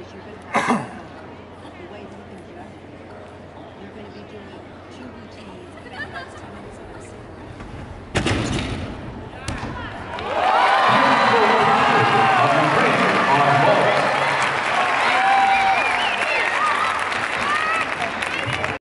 is you're going to have the way that you can adjust. You're going to be doing 2 routines